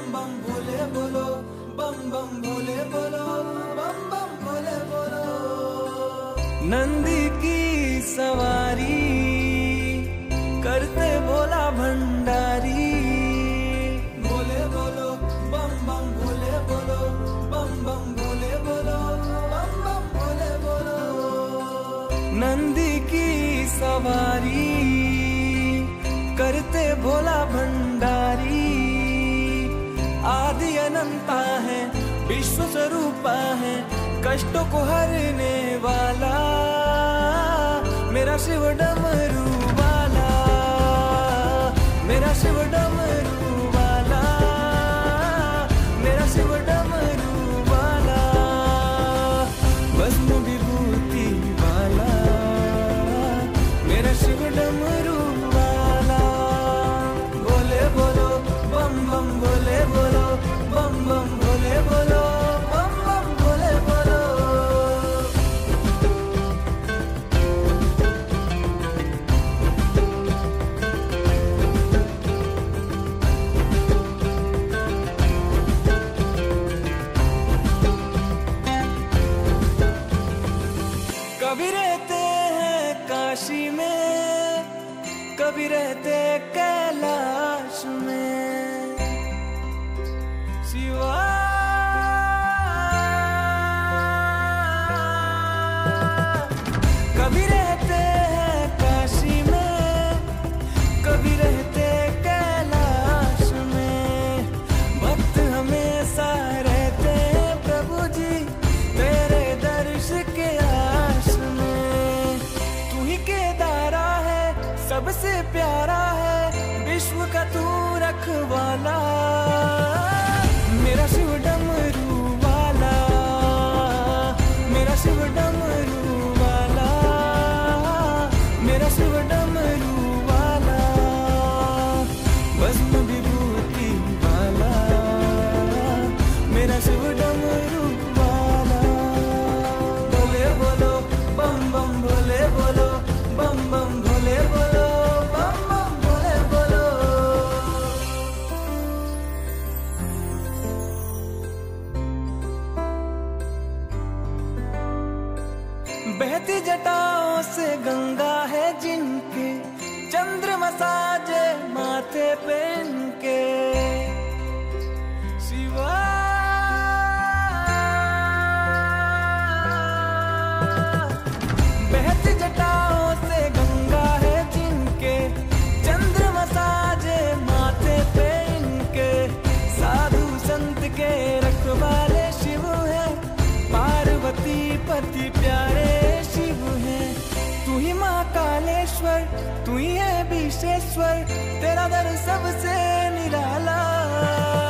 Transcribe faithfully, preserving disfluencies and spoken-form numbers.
बम भोले बोलो, बम बम भोले बोलो, बम बम भोले बोलो। नंदी की सवारी करते भोला भंडारी, भोले बोलो, बम बम भोले बोलो, बम बम भोले बोलो, बम बम भोले बोलो। नंदी की सवारी करते भोला भंडारी, आदि अनंता है, विश्व स्वरूपा है, कष्टों को हरने वाला मेरा शिव डमरू वाला, मेरा शिव डमरू वाला, मेरा शिव डमरू वाला, भस्म विभूति वाला, मेरा शिव डमरू वाला। भोले बोलो, बम बम भोले बोलो, बम बम भोले बोलो, बम बम भोले बोलो। कभी रहते हैं काशी में, कभी रहते कैलाश में, शिवा कभी रहते हैं काशी में, कभी रहते कैलाश में, भक्त हमेशा रहते हैं प्रभु जी तेरे दर्श के आस में। तू ही केदारा है, सबसे प्यारा है, विश्व का तू रखवाला, मेरा शिव डमरू वाला, मेरा शिव डमरू वाला, मेरा शिव डमरू वाला, भस्म विभूति वाला, मेरा शिव डमरू वाला। भोले बोलो, बम बम भोले बोलो, बम बम भोले बोलो, बम बम भोले बोलो। बहती जटाओं से गंगा है जिनके, चंद्रमा साजे माथे पे इनके, शिवा बहती जटाओं से गंगा है जिनके, चंद्रमा साजे माथे पे इनके, साधु संत के रखवाले शिव है, पार्वती पति प्यारे शिव है। तू ही महाकालेश्वर, तू ही है विशेश्वर, तेरा दर सबसे निराला।